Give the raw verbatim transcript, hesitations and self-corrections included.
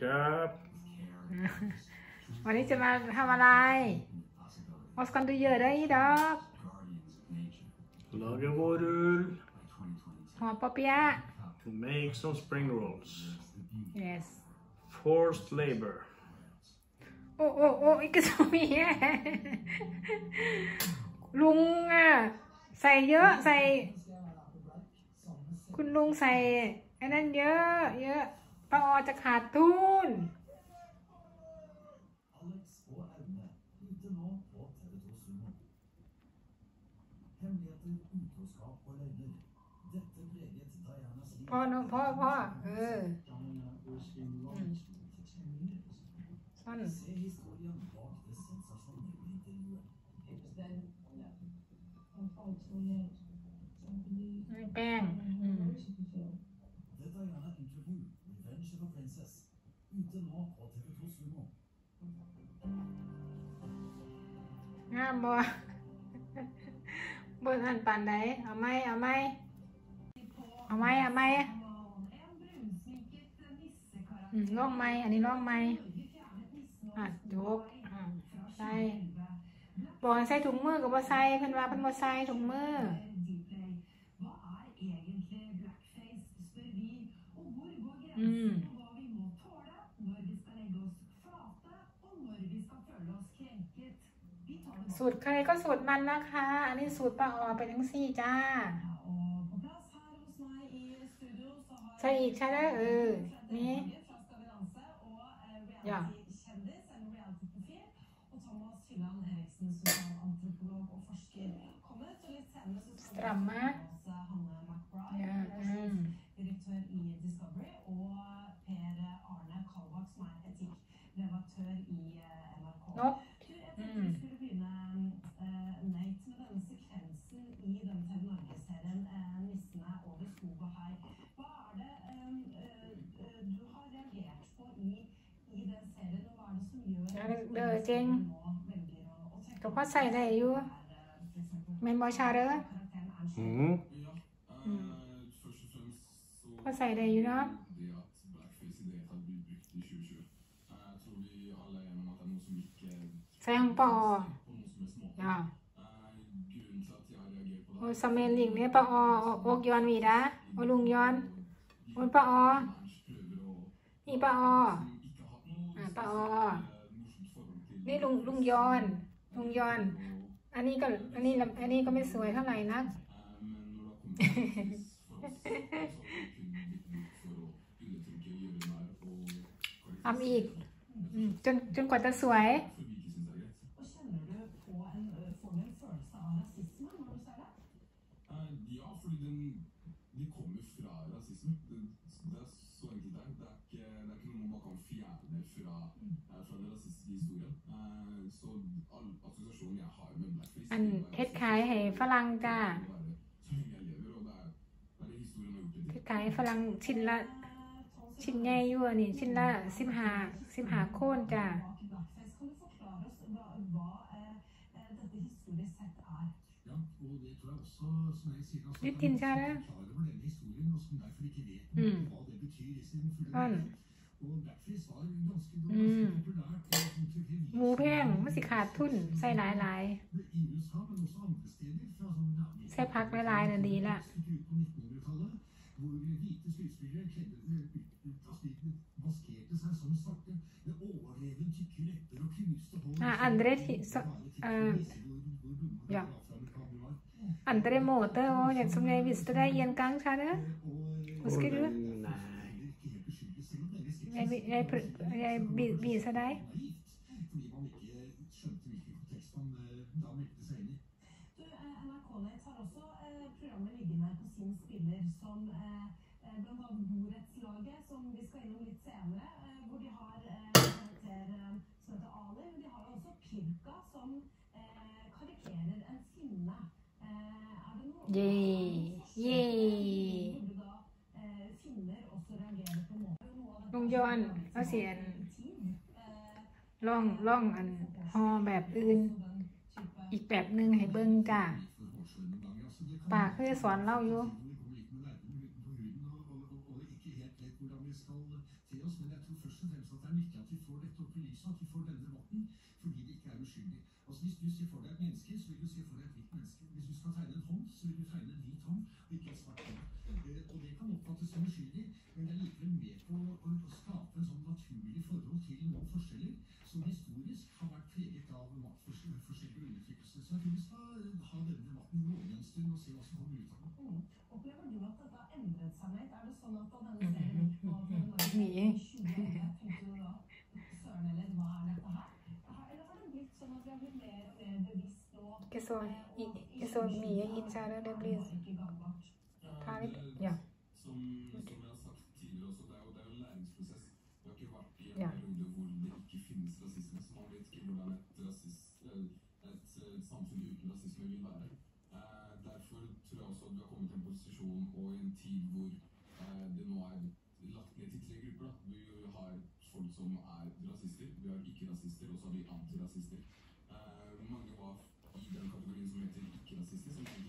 ครับวันนี้จะมาทำอะไรVad ska du göra idag? Laga vårrull. ห่อปอเปี๊ยะ Make some spring rolls. Yes. Forced labor. โอ้โอ้โอ้อีกสมีลุงอ่ะใส่เยอะใส่คุณลุงใส่ไอ้นั่นเยอะเยอะป้าออจะขาดทุนพ่อเนาะพ่อพ่อเออซ่อนแป้งงามบ่เบิ่งอันปานใดเอาไหมเอาไหมเอาไหมเอาไหมอืมล่องไหมอันนี้ล่องไหมอ่ะยกใส่บอกใส่ถุงมือกับว่าใส่เพิ่นว่าเพิ่นบ่ใส่ถุงมืออืมสูตรใครก็สูตรมันนะคะอันนี้สูตรป้าออเป็นจังซี่จ้าใช่อีกใช่ไหมเออนี่อย่าสตรัมมาอย่าอืมนกอืมเด้อเจงก็พอใส่ได้อยู่แมนบอชาเด้ออืมพอใส่ได้อยู่เนาะใส่ของปออ่าโอ้สมัยลิงเนี่ยปอโอกย้อนวีดาโอลุงย้อนโอ้ปอนี่ปออ่าปอนี่ลุงลุงย้อนลุงย้อนอันนี้ก็อันนี้อันนี้ก็ไม่สวยเท่าไหร่นักทำอีกจนจนกว่าจะสวยอันเฮ็ดขายให้ฝรั่งจ้าเฮ็ดขายให้ฝรั่งชิ้นละชิ้นใหญ่อยู่นี่ชิ้นละสิบห้าสิบห้าโคนจ้าลิปตินจ้าแล้วอืมอ่อนอืมหมูแพงมันสิขาดทุนใส่หลายหลายใส่พักหลายๆนั่นดีละอ่ะอันเดรที่เอ่อja Andre måter å gjøre som jeg viste deg en gang, Kjære. Husker du? Jeg, jeg, jeg viser deg. Yay, yay. ลุงย้อนเอาเสียนล่องล่องอันห่อแบบอื่นอีกแบบหนึ่งให้เบิ้งจ้าป่าเคยสอนเล่าอยู่ hvordan vi skal se oss, men jeg tror først og fremst at som historisk har vært preget av maktforskjeller og utviklelse. Så jeg tror vi skal ha denne debatten gående en stund og se hva som kommer ut av den. Mm. Opplever du at dette har endret seg litt? Er det sånn at da denne serien gikk på Mye. tjue år, tenkte du da søren eller hva er dette her? Eller har det blitt sånn at vi har blitt mer og mer bevisst nå? Ikke så, ikke så mye innsære, det blir ta litt, ja. Som, som jeg har sagt tidligere også, det er jo, det er jo en læringsprosess. Vi har ikke vært i en Ja. periode hvor det ikke finnes rasisme, så man vet ikke hvordan et, rasist, et, et, et samfunn uten rasisme vil være. Eh, derfor tror jeg også at vi har kommet til en posisjon og i en tid hvor eh, det nå er lagt ned til tre grupper. Da. Vi har folk som er rasister, vi har ikke-rasister, og så har vi antirasister. Eh, mange var i den kategorien som heter ikke-rasister, som